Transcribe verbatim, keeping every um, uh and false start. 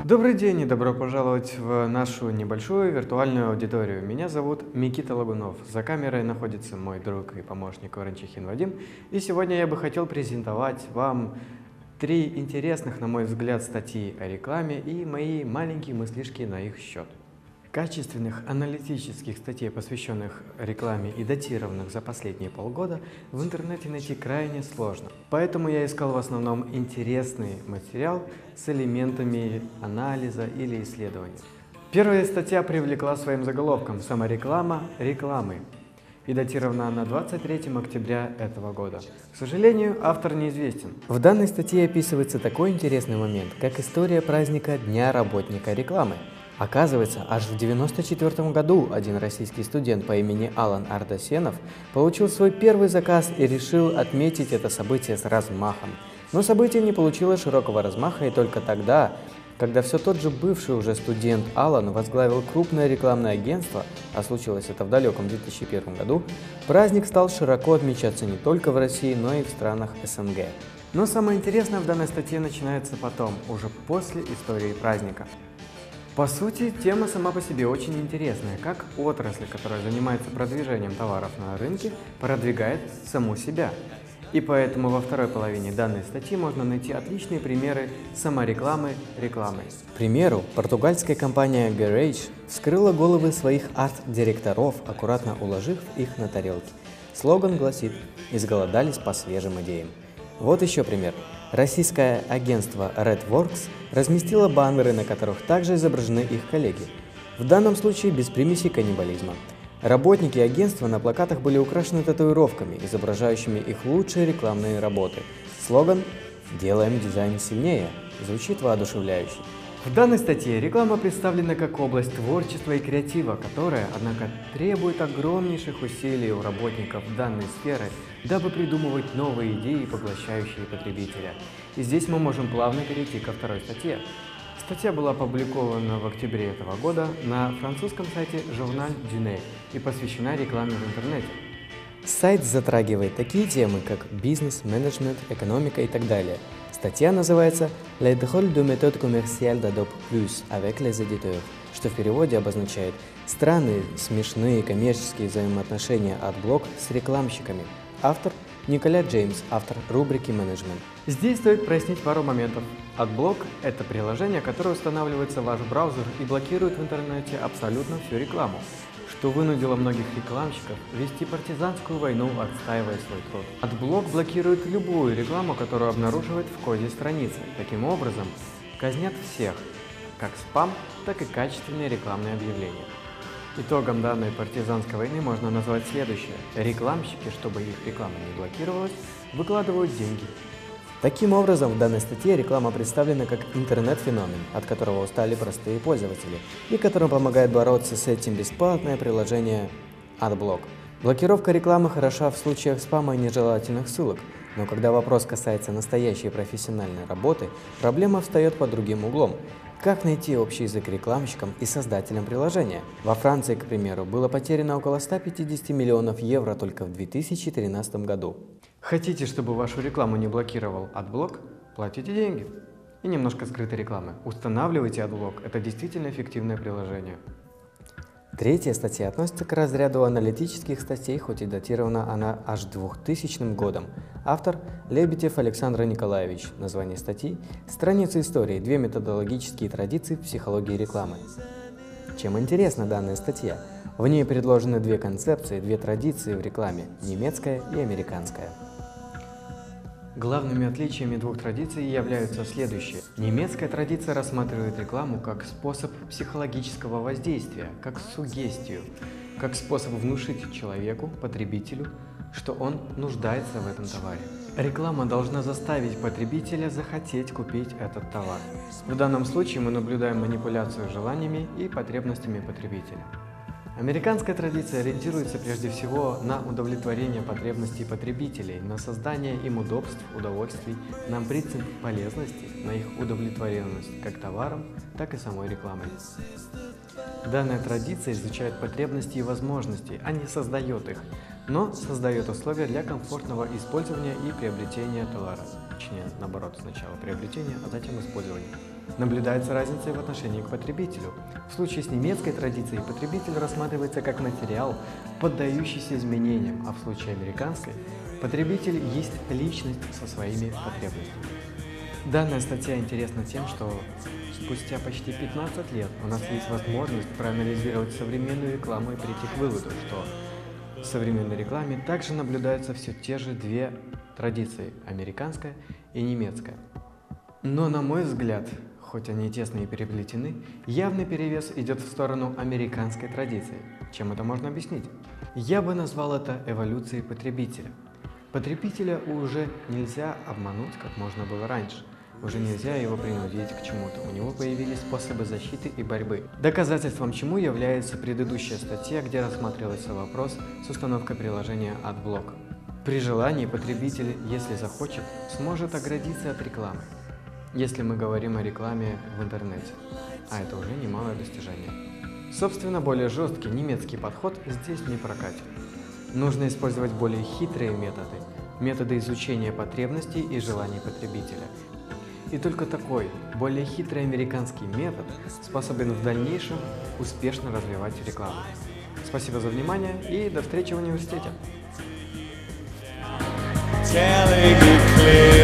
Добрый день и добро пожаловать в нашу небольшую виртуальную аудиторию. Меня зовут Микита Лагунов. За камерой находится мой друг и помощник Ворончихин Вадим. И сегодня я бы хотел презентовать вам три интересных, на мой взгляд, статьи о рекламе и мои маленькие мыслишки на их счет. Качественных аналитических статей, посвященных рекламе и датированных за последние полгода, в интернете найти крайне сложно. Поэтому я искал в основном интересный материал с элементами анализа или исследования. Первая статья привлекла своим заголовком «Самореклама рекламы», и датирована она двадцать третьим октября этого года. К сожалению, автор неизвестен. В данной статье описывается такой интересный момент, как история праздника Дня работника рекламы. Оказывается, аж в девяносто четвёртом году один российский студент по имени Алан Ардасенов получил свой первый заказ и решил отметить это событие с размахом. Но событие не получило широкого размаха, и только тогда, когда все тот же бывший уже студент Алан возглавил крупное рекламное агентство, а случилось это в далеком две тысячи первом году, праздник стал широко отмечаться не только в России, но и в странах СНГ. Но самое интересное в данной статье начинается потом, уже после истории праздника. По сути, тема сама по себе очень интересная, как отрасль, которая занимается продвижением товаров на рынке, продвигает саму себя. И поэтому во второй половине данной статьи можно найти отличные примеры саморекламы рекламы. К примеру, португальская компания Garage вскрыла головы своих арт-директоров, аккуратно уложив их на тарелки. Слоган гласит «Изголодались по свежим идеям». Вот еще пример. Российское агентство RedWorks разместило баннеры, на которых также изображены их коллеги. В данном случае без примеси каннибализма. Работники агентства на плакатах были украшены татуировками, изображающими их лучшие рекламные работы. Слоган «Делаем дизайн сильнее» звучит воодушевляюще. В данной статье реклама представлена как область творчества и креатива, которая, однако, требует огромнейших усилий у работников данной сферы, дабы придумывать новые идеи, поглощающие потребителя. И здесь мы можем плавно перейти ко второй статье. Статья была опубликована в октябре этого года на французском сайте Journal du Nez и посвящена рекламе в интернете. Сайт затрагивает такие темы, как бизнес, менеджмент, экономика и так далее. Статья называется «Les drôles de méthode commerciale d'Adobe Plus avec les éditeurs», что в переводе обозначает «странные, смешные коммерческие взаимоотношения AdBlock с рекламщиками». Автор – Николя Джеймс, автор рубрики «Менеджмент». Здесь стоит прояснить пару моментов. AdBlock – это приложение, которое устанавливается в ваш браузер и блокирует в интернете абсолютно всю рекламу, что вынудило многих рекламщиков вести партизанскую войну, отстаивая свой труд. AdBlock блокирует любую рекламу, которую обнаруживает в коде страницы. Таким образом, казнят всех, как спам, так и качественные рекламные объявления. Итогом данной партизанской войны можно назвать следующее. Рекламщики, чтобы их реклама не блокировалась, выкладывают деньги. Таким образом, в данной статье реклама представлена как интернет-феномен, от которого устали простые пользователи, и которым помогает бороться с этим бесплатное приложение AdBlock. Блокировка рекламы хороша в случаях спама и нежелательных ссылок, но когда вопрос касается настоящей профессиональной работы, проблема встает под другим углом. Как найти общий язык рекламщикам и создателям приложения? Во Франции, к примеру, было потеряно около ста пятидесяти миллионов евро только в две тысячи тринадцатом году. Хотите, чтобы вашу рекламу не блокировал AdBlock? Платите деньги. И немножко скрытой рекламы. Устанавливайте AdBlock. Это действительно эффективное приложение. Третья статья относится к разряду аналитических статей, хоть и датирована она аж двухтысячным годом. Автор – Лебедев Александр Николаевич. Название статьи – «Страницы истории. Две методологические традиции в психологии рекламы». Чем интересна данная статья? В ней предложены две концепции, две традиции в рекламе – немецкая и американская. Главными отличиями двух традиций являются следующие. Немецкая традиция рассматривает рекламу как способ психологического воздействия, как суггестию, как способ внушить человеку, потребителю, что он нуждается в этом товаре. Реклама должна заставить потребителя захотеть купить этот товар. В данном случае мы наблюдаем манипуляцию желаниями и потребностями потребителя. Американская традиция ориентируется прежде всего на удовлетворение потребностей потребителей, на создание им удобств, удовольствий, на принцип полезности, на их удовлетворенность как товаром, так и самой рекламой. Данная традиция изучает потребности и возможности, а не создает их, но создает условия для комфортного использования и приобретения товара. точнее наоборот, сначала приобретение, а затем использование. Наблюдается разница и в отношении к потребителю. В случае с немецкой традицией потребитель рассматривается как материал, поддающийся изменениям, а в случае американской потребитель есть личность со своими потребностями. Данная статья интересна тем, что спустя почти пятнадцать лет у нас есть возможность проанализировать современную рекламу и прийти к выводу, что в современной рекламе также наблюдаются все те же две традиции – американская и немецкая. Но, на мой взгляд, хоть они тесно и переплетены, явный перевес идет в сторону американской традиции. Чем это можно объяснить? Я бы назвал это эволюцией потребителя. Потребителя уже нельзя обмануть, как можно было раньше. Уже нельзя его принудить к чему-то, у него появились способы защиты и борьбы. Доказательством чему является предыдущая статья, где рассматривался вопрос с установкой приложения AdBlock. При желании потребитель, если захочет, сможет оградиться от рекламы, если мы говорим о рекламе в интернете, а это уже немалое достижение. Собственно, более жесткий немецкий подход здесь не прокатит. Нужно использовать более хитрые методы, методы изучения потребностей и желаний потребителя. И только такой, более хитрый американский метод способен в дальнейшем успешно развивать рекламу. Спасибо за внимание и до встречи в университете!